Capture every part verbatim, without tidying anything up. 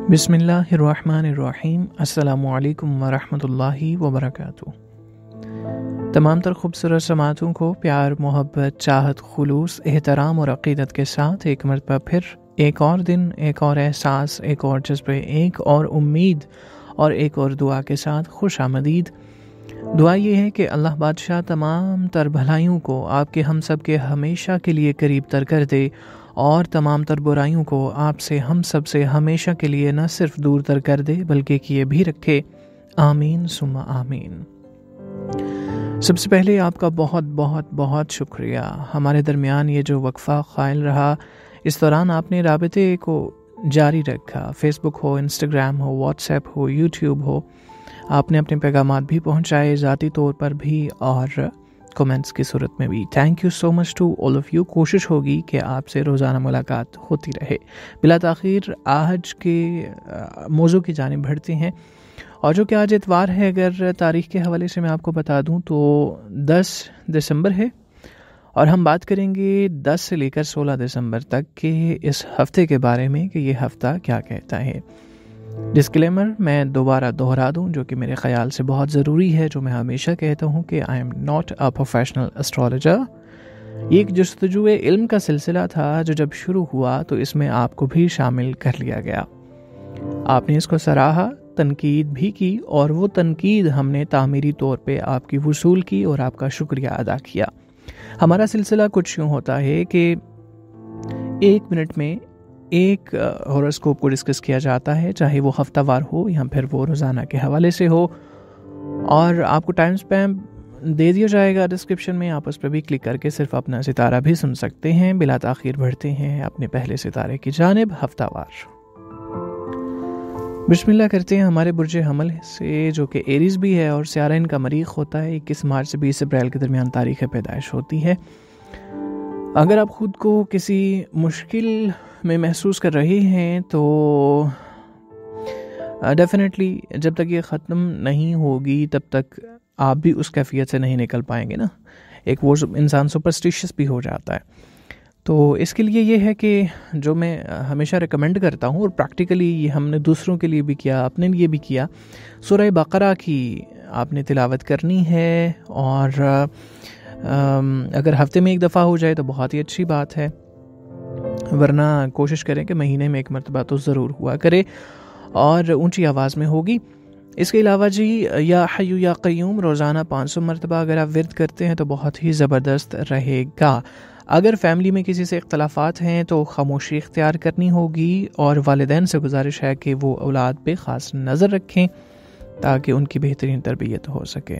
बिस्मिल्लाहिर्रहमानिर्रहीम। अस्सलामु अलैकुम वरहमतुल्लाहि वबरकातुह। तमाम तर खूबसूरत समातों को प्यार, मोहब्बत, चाहत, खुलूस, एहतराम और अक़ीदत के साथ एक मरतबा फिर एक और दिन, एक और एहसास, एक और जज्बे, एक और उम्मीद और एक और दुआ के साथ खुश आमदीद। दुआ ये है कि अल्लाह बादशाह तमाम तर भलाइयों को आपके हम सब के हमेशा के लिए करीब तर कर दे और तमाम तर बुराइयों को आपसे हम सब से हमेशा के लिए न सिर्फ दूर तर कर दे बल्कि किए भी रखे। आमीन सुम्मा आमीन। सबसे पहले आपका बहुत बहुत बहुत शुक्रिया। हमारे दरमियान ये जो वक्फ़ा क़ाइल रहा, इस दौरान आपने राबिते को जारी रखा। फ़ेसबुक हो, इंस्टाग्राम हो, व्हाट्सएप हो, यूट्यूब हो, आपने अपने पैगामात भी पहुँचाए ज़ाती तौर पर भी और कमेंट्स की सूरत में भी। Thank you so much to all of you. कोशिश होगी कि आपसे रोज़ाना मुलाकात होती रहे। बिला ताख़ीर आज के मौजू की जानिब बढ़ते हैं, और जो कि आज इतवार है, अगर तारीख़ के हवाले से मैं आपको बता दूं तो दस दिसंबर है, और हम बात करेंगे दस से लेकर सोलह दिसंबर तक के इस हफ़्ते के बारे में कि ये हफ़्ता क्या कहता है। डिस्क्लेमर मैं दोबारा दोहरा दूं, जो कि मेरे ख़याल से बहुत ज़रूरी है, जो मैं हमेशा कहता हूं कि I am not a professional astrologer. ये एक जस्तजुए इल्म का सिलसिला था जो जब शुरू हुआ तो इसमें आपको भी शामिल कर लिया गया। आपने इसको सराहा, तनकीद भी की, और वो तनकीद हमने तामीरी तौर पे आपकी वसूल की और आपका शुक्रिया अदा किया। हमारा सिलसिला कुछ यूँ होता है कि एक मिनट में एक हॉरोस्कोप को डिस्कस किया जाता है, चाहे वो हफ्तावार हो या फिर वो रोज़ाना के हवाले से हो, और आपको टाइम स्पैम दे दिया जाएगा डिस्क्रिप्शन में। आप उस पर भी क्लिक करके सिर्फ अपना सितारा भी सुन सकते हैं। बिला ताख़ीर बढ़ते हैं अपने पहले सितारे की जानिब, हफ्तावार। बिस्मिल्लाह करते हैं हमारे बुर्ज हमल से, जो कि एरीज़ भी है और सियारा इनका मरीख़ होता है। इक्कीस मार्च से बीस अप्रैल के दरमियान तारीख़ पैदाइश होती है। अगर आप ख़ुद को किसी मुश्किल में महसूस कर रहे हैं तो डेफिनेटली जब तक ये ख़त्म नहीं होगी तब तक आप भी उस कैफियत से नहीं निकल पाएंगे ना। एक वो इंसान सुपरस्टिशियस भी हो जाता है। तो इसके लिए ये है कि जो मैं हमेशा रिकमेंड करता हूँ, और प्रैक्टिकली ये हमने दूसरों के लिए भी किया, अपने लिए भी किया, सूरह बकरा की आपने तिलावत करनी है, और अगर हफ्ते में एक दफ़ा हो जाए तो बहुत ही अच्छी बात है, वरना कोशिश करें कि महीने में एक मरतबा तो ज़रूर हुआ करे और ऊंची आवाज़ में होगी। इसके अलावा जी या हय्यू या क़य्यूम रोज़ाना पाँच सौ मरतबा अगर आप विर्द करते हैं तो बहुत ही ज़बरदस्त रहेगा। अगर फैमिली में किसी से इख्तलाफात हैं तो खामोशी इख्तियार करनी होगी, और वालिदैन से गुजारिश है कि वो औलाद पे ख़ास नज़र रखें ताकि उनकी बेहतरीन तरबियत हो सके।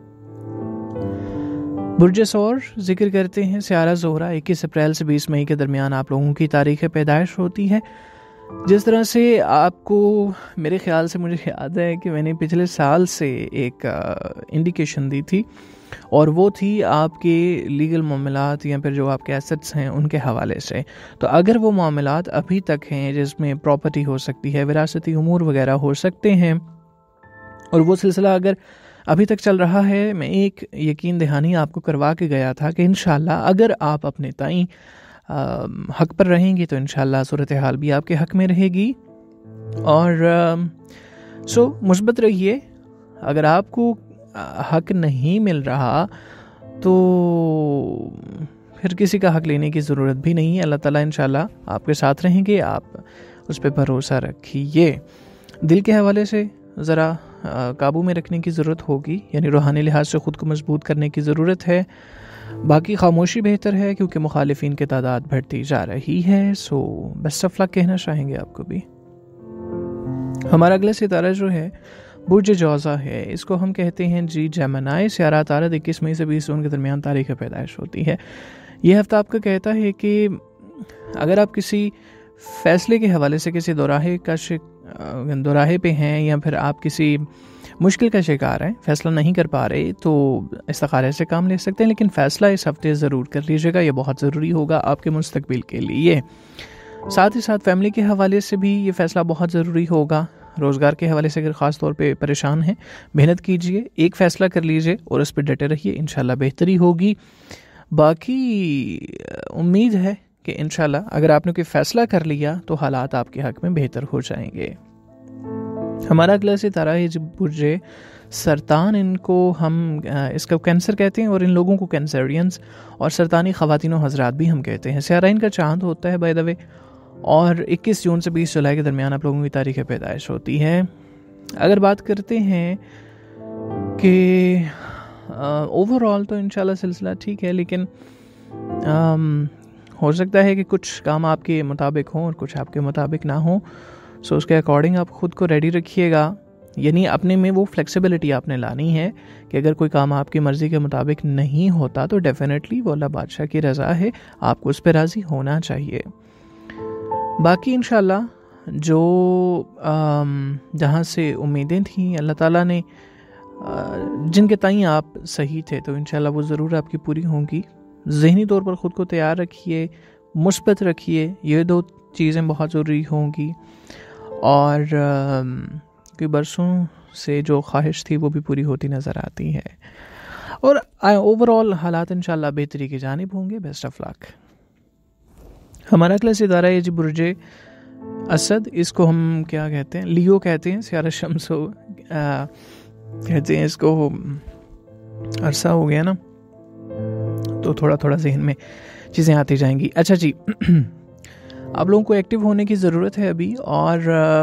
बुर्ज सौर जिक्र करते हैं। सियारा ज़ोहरा इक्कीस अप्रैल से बीस मई के दरमियान आप लोगों की तारीख़ पैदाइश होती है। जिस तरह से आपको मेरे ख़्याल से मुझे याद है कि मैंने पिछले साल से एक इंडिकेशन दी थी, और वो थी आपके लीगल मामलात या फिर जो आपके एसेट्स हैं उनके हवाले से। तो अगर वो मामलात अभी तक हैं जिसमें प्रॉपर्टी हो सकती है, विरासती उमूर वगैरह हो सकते हैं, और वो सिलसिला अगर अभी तक चल रहा है, मैं एक यकीन दहानी आपको करवा के गया था कि इंशाल्लाह अगर आप अपने ताईं हक पर रहेंगे तो इंशाल्लाह सूरत हाल भी आपके हक में रहेगी। और आ, सो मुस्बत रहिए। अगर आपको हक नहीं मिल रहा तो फिर किसी का हक लेने की ज़रूरत भी नहीं है। अल्लाह ताला इंशाल्लाह आपके साथ रहेंगे, आप उस पर भरोसा रखिए। दिल के हवाले से ज़रा काबू में रखने की ज़रूरत होगी, यानी रूहानी लिहाज से ख़ुद को मजबूत करने की ज़रूरत है। बाकी खामोशी बेहतर है क्योंकि मुखालिफिन की तादाद बढ़ती जा रही है। सो बेस्ट ऑफ लक कहना चाहेंगे आपको भी। हमारा अगला सितारा जो है बुर्ज जौज़ा है। इसको हम कहते हैं जी जेमिनी। सियारा तारद इक्कीस मई से बीस जून के दरमियान तारीख़ पैदाइश होती है। यह हफ्ता आपका कहता है कि अगर आप किसी फ़ैसले के हवाले से किसी दोराहे का दोराहे पे हैं, या फिर आप किसी मुश्किल का शिकार हैं, फ़ैसला नहीं कर पा रहे, तो इस्तिखारे से काम ले सकते हैं, लेकिन फ़ैसला इस हफ्ते ज़रूर कर लीजिएगा। ये बहुत ज़रूरी होगा आपके मुस्तकबिल के लिए। साथ ही साथ फैमिली के हवाले से भी ये फ़ैसला बहुत ज़रूरी होगा। रोज़गार के हवाले से अगर ख़ास तौर पे परेशान हैं, मेहनत कीजिए, एक फ़ैसला कर लीजिए और उस पर डटे रहिए, इंशाल्लाह बेहतरी होगी। बाकी उम्मीद है کہ انشاءاللہ اگر آپ نے کوئی فیصلہ کر لیا تو حالات آپ کے حق میں بہتر ہو جائیں گے۔ ہمارا اگلا ستارہ ہے جب برج سرطان، ان کو ہم اس کا کینسر کہتے ہیں، اور ان لوگوں کو کینسرینز اور سرطانی خواتین و حضرات بھی ہم کہتے ہیں۔ سیارہ ان کا چاند ہوتا ہے بائی دا وے، اور اکیس جون سے بیس جولائی کے درمیان آپ لوگوں کی تاریخ پیدائش ہوتی ہے۔ اگر بات کرتے ہیں کہ اوور آل تو انشاءاللہ سلسلہ ٹھیک ہے، لیکن آم, ہو سکتا ہے کہ کچھ کام آپ کے مطابق ہوں اور کچھ آپ کے مطابق نہ ہوں، سو اس کے اکارڈنگ آپ خود کو ریڈی رکھیے گا، یعنی اپنے میں وہ فلیکسیبلٹی آپ نے لانی ہے کہ اگر کوئی کام آپ کی مرضی کے مطابق نہیں ہوتا تو ڈیفینیٹلی وہ اللہ بادشاہ کی رضا ہے، آپ کو اس پہ راضی ہونا چاہیے۔ باقی انشاءاللہ جو جہاں سے امیدیں تھیں اللہ تعالیٰ نے جن کے تئیں آپ صحیح تھے تو انشاءاللہ وہ ضرور آپ کی پوری ہوں گی۔ ذہنی طور پر خود کو تیار رکھیے، مثبت رکھیے، یہ دو چیزیں بہت ضروری ہوں گی، اور کوئی برسوں سے جو خواہش تھی وہ بھی پوری ہوتی نظر آتی ہے، اور اوور آل حالات انشاءاللہ بہتری کی جانب ہوں گے۔ Best of luck. ہمارا اگلا ستارہ ہے جی برج اسد، اس کو ہم کیا کہتے ہیں، لیو کہتے ہیں، سیارہ شمس ہو کہتے ہیں اس کو، عرصہ ہو گیا نا تو تھوڑا تھوڑا ذہن میں چیزیں آتی جائیں گی۔ اچھا جی، آپ لوگوں کو ایکٹیو ہونے کی ضرورت ہے ابھی، اور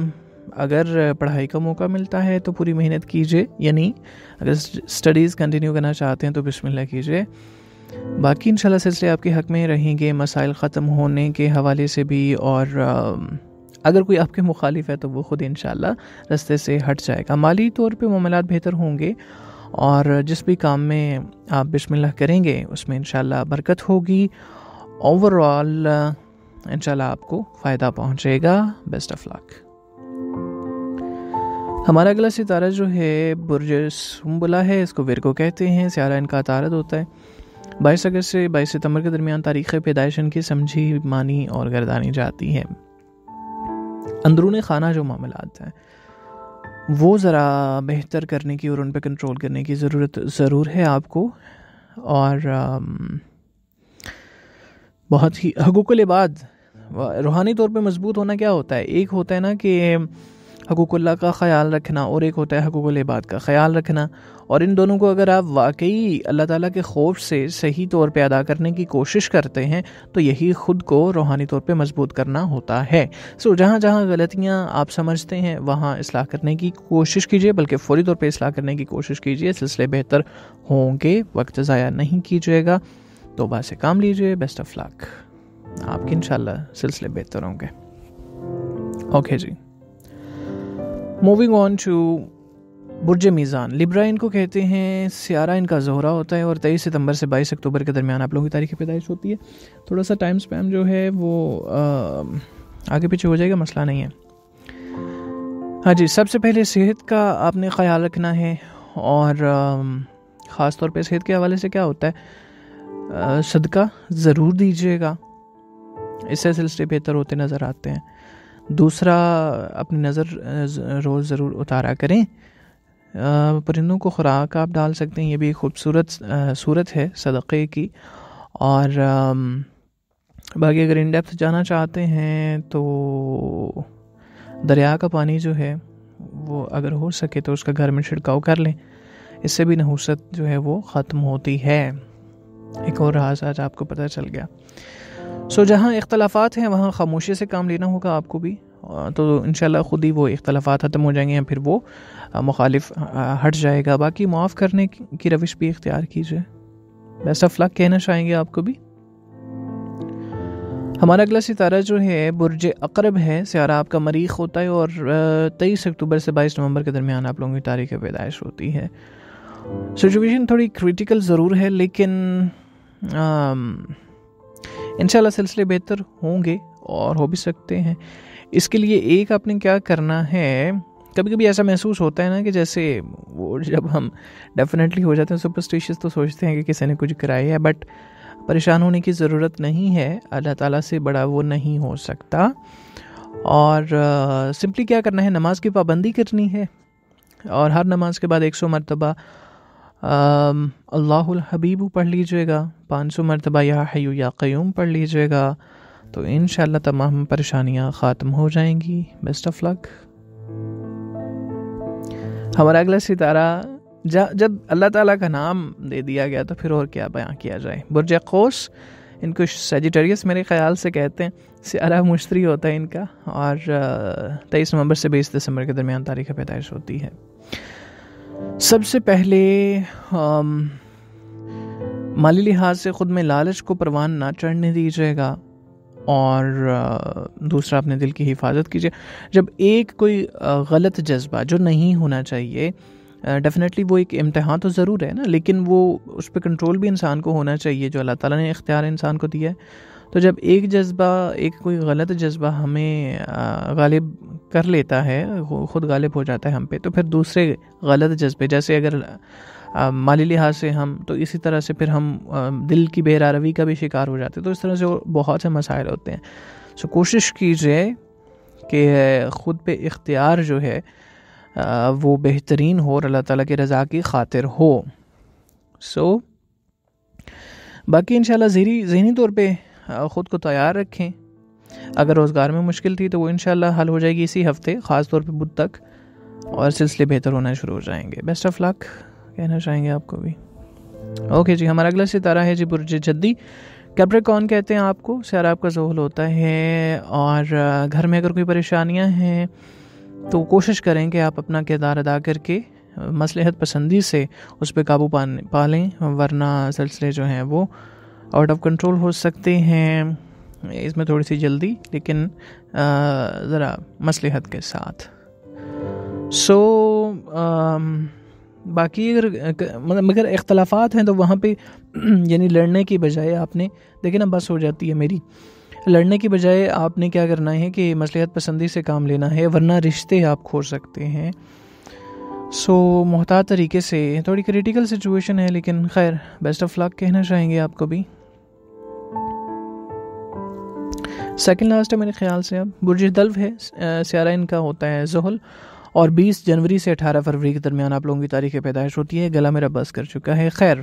اگر پڑھائی کا موقع ملتا ہے تو پوری محنت کیجئے، یعنی اگر سٹڈیز کنٹینیو کرنا چاہتے ہیں تو بسم اللہ کیجئے۔ باقی انشاءاللہ سلسلے آپ کے حق میں رہیں گے، مسائل ختم ہونے کے حوالے سے بھی، اور اگر کوئی آپ کے مخالف ہے تو وہ خود انشاءاللہ رستے سے ہٹ جائے گا۔ مالی طور پہ معاملات بہتر ہوں گے، اور جس بھی کام میں آپ بسم اللہ کریں گے اس میں انشاءاللہ برکت ہوگی۔ اوور آل انشاءاللہ آپ کو فائدہ پہنچے گا۔ Best of luck. ہمارا اگلا ستارہ جو ہے برج سنبلہ ہے، اس کو ورگو کہتے ہیں، سیارہ ان کا عطارد ہوتا ہے۔ بائیس اگست سے بائیس ستمبر کے درمیان تاریخ پیدائش ان کی سمجھی، مانی اور گردانی جاتی ہے۔ اندرون خانہ جو معاملات ہیں وہ ذرا بہتر کرنے کی اور ان پہ کنٹرول کرنے کی ضرورت ضرور ہے آپ کو، اور بہت ہی حقوق العباد، روحانی طور پہ مضبوط ہونا کیا ہوتا ہے، ایک ہوتا ہے نا کہ حقوق اللہ کا خیال رکھنا، اور ایک ہوتا ہے حقوق العباد کا خیال رکھنا، اور ان دونوں کو اگر آپ واقعی اللہ تعالیٰ کے خوف سے صحیح طور پہ ادا کرنے کی کوشش کرتے ہیں تو یہی خود کو روحانی طور پہ مضبوط کرنا ہوتا ہے۔ سو جہاں جہاں غلطیاں آپ سمجھتے ہیں وہاں اصلاح کرنے کی کوشش کیجئے، بلکہ فوری طور پہ اصلاح کرنے کی کوشش کیجئے، سلسلے بہتر ہوں گے، وقت ضائع نہیں کیجئے گا، توبہ سے کام لیجئے۔ بیسٹ آف لک، آپ کے انشاءاللہ سلسلے بہتر ہوں گے۔ اوکے جی، موونگ آن ٹو برج میزان، لبرا ان کو کہتے ہیں، سیارہ ان کا زہرہ ہوتا ہے، اور تیئیس ستمبر سے بائیس اکتوبر کے درمیان آپ لوگوں کی تاریخ پیدائش ہوتی ہے۔ تھوڑا سا ٹائم سپیم جو ہے وہ آگے پیچھے ہو جائے گا، مسئلہ نہیں ہے۔ ہاں جی، سب سے پہلے صحت کا آپ نے خیال رکھنا ہے، اور خاص طور پہ صحت کے حوالے سے کیا ہوتا ہے، صدقہ ضرور دیجیے گا، اس سے سلسلے بہتر ہوتے نظر آتے ہیں۔ دوسرا، اپنی نظر روز ضرور اتارا کریں، پرندوں کو خوراک آپ ڈال سکتے ہیں، یہ بھی ایک خوبصورت صورت ہے صدقے کی۔ اور باقی اگر ان ڈیپتھ جانا چاہتے ہیں تو دریا کا پانی جو ہے وہ اگر ہو سکے تو اس کا گھر میں چھڑکاؤ کر لیں، اس سے بھی نحوست جو ہے وہ ختم ہوتی ہے۔ ایک اور راز آج آپ کو پتہ چل گیا۔ سو جہاں اختلافات ہیں وہاں خاموشی سے کام لینا ہوگا آپ کو بھی، تو انشاءاللہ خود ہی وہ اختلافات ختم ہو جائیں گے، یا پھر وہ مخالف ہٹ جائے گا۔ باقی معاف کرنے کی روش بھی اختیار کیجئے۔ بیسٹ آف لک کہنا چاہیں گے آپ کو بھی۔ ہمارا اگلا ستارہ جو ہے برج عقرب ہے، سیارہ آپ کا مریخ ہوتا ہے، اور تیئیس اکتوبر سے بائیس نومبر کے درمیان آپ لوگوں کی تاریخ پیدائش ہوتی ہے۔ سچویشن تھوڑی کریٹیکل ضرور ہے، لیکن انشاءاللہ سلسلے بہتر ہوں گے اور ہو بھی سکتے ہیں۔ اس کے لیے ایک آپ نے کیا کرنا ہے، کبھی کبھی ایسا محسوس ہوتا ہے نا کہ جیسے وہ جب ہم ڈیفینیٹلی ہو جاتے ہیں سپرسٹیشیس تو سوچتے ہیں کہ کسی نے کچھ کرایا ہے، بٹ پریشان ہونے کی ضرورت نہیں ہے، اللہ تعالیٰ سے بڑا وہ نہیں ہو سکتا۔ اور سمپلی کیا کرنا ہے، نماز کی پابندی کرنی ہے، اور ہر نماز کے بعد ایک سو مرتبہ اللہ الحبیب پڑھ لیجئے گا، پانچ سو مرتبہ یا حیو یا قیوم پڑھ لیجئے گا، تو انشاءاللہ تمام پریشانیاں ختم ہو جائیں گی. Best of luck. ہمارا اگلا ستارہ جب اللہ تعالیٰ کا نام دے دیا گیا تو پھر اور کیا بیان کیا جائے. برج قوس، ان کو سیجیٹیریس میرے خیال سے کہتے ہیں. سیارہ مشتری ہوتا ہے ان کا، اور تیئیس نومبر سے بیس دسمبر کے درمیان تاریخ پیدائش ہوتی ہے. سب سے پہلے مالی لحاظ سے خود میں لالچ کو پروان نہ چڑھنے دیجیے گا، اور دوسرا اپنے دل کی حفاظت کیجیے. جب ایک کوئی غلط جذبہ جو نہیں ہونا چاہیے، ڈیفینیٹلی وہ ایک امتحان تو ضرور ہے نا، لیکن وہ اس پہ کنٹرول بھی انسان کو ہونا چاہیے جو اللہ تعالیٰ نے اختیار انسان کو دیا ہے. تو جب ایک جذبہ، ایک کوئی غلط جذبہ ہمیں غالب کر لیتا ہے، خود غالب ہو جاتا ہے ہم پہ، تو پھر دوسرے غلط جذبے، جیسے اگر مالی لحاظ سے ہم، تو اسی طرح سے پھر ہم دل کی بے روی کا بھی شکار ہو جاتے ہیں. تو اس طرح سے بہت سے مسائل ہوتے ہیں. سو کوشش کیجیے کہ خود پہ اختیار جو ہے وہ بہترین ہو اور اللہ تعالیٰ کی رضا کی خاطر ہو. سو باقی انشاءاللہ ذہنی ذہنی طور پہ خود کو تیار رکھیں. اگر روزگار میں مشکل تھی تو وہ انشاءاللہ حل ہو جائے گی اسی ہفتے، خاص طور پہ بدھ تک، اور سلسلے بہتر ہونا شروع ہو جائیں گے. بیسٹ آف لک کہنا چاہیں گے آپ کو بھی. اوکے جی، ہمارا اگلا ستارہ ہے جی برج جدی. کیپریکون کہتے ہیں آپ کو. سیارہ آپ کا ظہور ہوتا ہے، اور گھر میں اگر کوئی پریشانیاں ہیں تو کوشش کریں کہ آپ اپنا کردار ادا کر کے مصلحت پسندی سے اس پہ قابو پا لیں، ورنہ سلسلے جو ہیں وہ آؤٹ آف کنٹرول ہو سکتے ہیں. اس میں تھوڑی سی جلدی، لیکن ذرا مصلحت کے ساتھ. سو باقی اگر مگر اختلافات ہیں تو وہاں پہ یعنی لڑنے کی بجائے آپ نے، دیکھیں نا بس ہو جاتی ہے میری، لڑنے کی بجائے آپ نے کیا کرنا ہے کہ مصلحت پسندی سے کام لینا ہے، ورنہ رشتے آپ کھو سکتے ہیں. سو محتاط طریقے سے، تھوڑی کریٹیکل سچویشن ہے، لیکن خیر بیسٹ آف لک کہنا چاہیں گے آپ کو بھی. سیکنڈ لاسٹ ہے میرے خیال سے. اب برج دلو ہے، سیارہ ان کا ہوتا ہے زحل، اور بیس جنوری سے اٹھارہ فروری کے درمیان آپ لوگوں کی تاریخ پیدائش ہوتی ہے. گلا میرا بس کر چکا ہے. خیر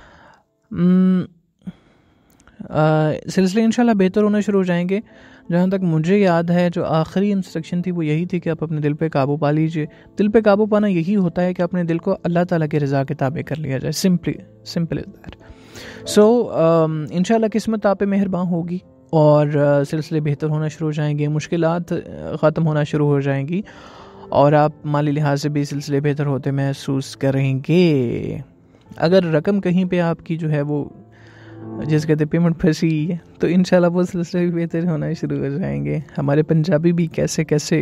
سلسلے انشاءاللہ بہتر ہونا شروع ہو جائیں گے. جہاں تک مجھے یاد ہے جو آخری انسٹرکشن تھی وہ یہی تھی کہ آپ اپنے دل پہ قابو پا لیجئے. دل پہ قابو پانا یہی ہوتا ہے کہ اپنے دل کو اللہ تعالیٰ کی رضا کے تابع کر لیا جائے. Simply simple is that. So انشاءاللہ قسمت آپ پہ مہربان ہوگی اور سلسلے بہتر ہونا شروع ہو جائیں گے، مشکلات ختم ہونا شروع ہو جائیں گی، اور آپ مالی لحاظ سے بھی سلسلے بہتر ہوتے محسوس کریں گے. اگر رقم کہیں پہ آپ کی جو ہے وہ جس کہتے پیمنٹ پھنسی ہے تو انشاءاللہ وہ سلسلے بھی بہتر ہونا شروع ہو جائیں گے. ہمارے پنجابی بھی کیسے کیسے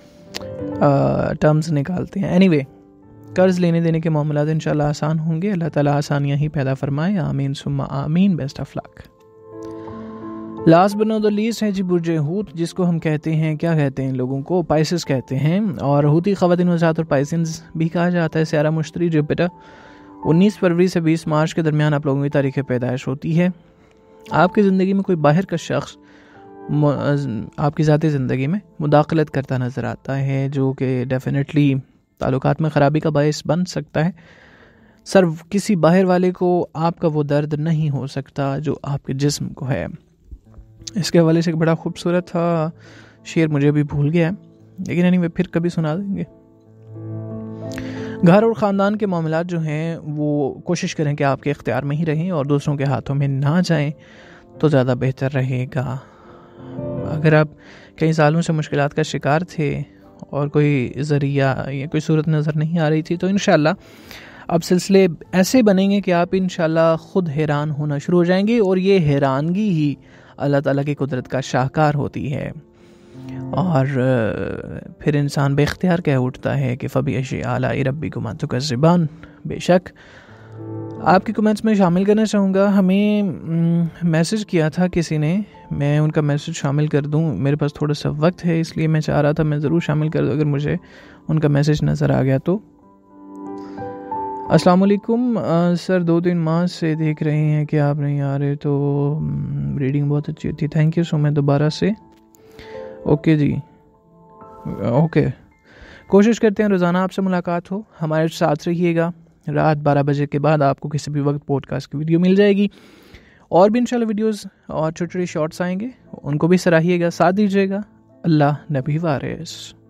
ٹرمز نکالتے ہیں. اینی وے قرض لینے دینے کے معاملات انشاءاللہ آسان ہوں گے. اللہ تعالیٰ آسانیاں ہی پیدا فرمائے. آمین ثم آمین. Best of luck. Last but not the least ہے جی برج حوت، جس کو ہم کہتے ہیں، کیا کہتے ہیں لوگوں کو، پائسس کہتے ہیں، اور حوتی خواتین وضاحت اور پائسنز بھی کہا جاتا ہے. سیارہ مشتری جوپیٹر، انیس فروری سے بیس مارچ کے درمیان آپ لوگوں کی تاریخ پیدائش ہوتی ہے. آپ کی زندگی میں کوئی باہر کا شخص آپ کی ذاتی زندگی میں مداخلت کرتا نظر آتا ہے، جو کہ ڈیفینیٹلی تعلقات میں خرابی کا باعث بن سکتا ہے. سر کسی باہر والے کو آپ کا وہ درد نہیں ہو سکتا جو آپ کے جسم کو ہے. اس کے حوالے سے ایک بڑا خوبصورت تھا شعر، مجھے بھی بھول گیا ہے، لیکن اینی وے پھر کبھی سنا دیں گے. گھر اور خاندان کے معاملات جو ہیں وہ کوشش کریں کہ آپ کے اختیار میں ہی رہیں اور دوسروں کے ہاتھوں میں نہ جائیں تو زیادہ بہتر رہے گا. اگر آپ کئی سالوں سے مشکلات کا شکار تھے اور کوئی ذریعہ یا کوئی صورت نظر نہیں آ رہی تھی، تو انشاءاللہ اب سلسلے ایسے بنیں گے کہ آپ انشاءاللہ خود حیران ہونا شروع ہو جائیں گے، اور یہ حیرانگی ہی اللہ تعالیٰ کی قدرت کا شاہکار ہوتی ہے. اور پھر انسان بے اختیار کہہ اٹھتا ہے کہ فَبِأَيِّ آلَاءِ رَبِّكُمَا تُكَذِّبَانِ. بے شک آپ کے کمنٹس میں شامل کرنا چاہوں گا. ہمیں میسج کیا تھا کسی نے، میں ان کا میسج شامل کر دوں، میرے پاس تھوڑا سا وقت ہے اس لیے میں چاہ رہا تھا میں ضرور شامل کر دوں اگر مجھے ان کا میسج نظر آ گیا تو. السلام علیکم سر، دو تین ماہ سے دیکھ رہے ہیں کہ آپ نہیں آ رہے، تو ریڈنگ بہت اچھی ہوتی ہے. تھینک یو سو میں دوبارہ سے. اوکے جی، اوکے، کوشش کرتے ہیں روزانہ آپ سے ملاقات ہو. ہمارے ساتھ رہیے گا. رات بارہ بجے کے بعد آپ کو کسی بھی وقت پوڈ کاسٹ کی ویڈیو مل جائے گی، اور بھی انشاءاللہ ویڈیوز اور چھوٹی چھوٹی شارٹس آئیں گے، ان کو بھی سراہیے گا، ساتھ دیجیے گا۔ اللہ نبی وارث۔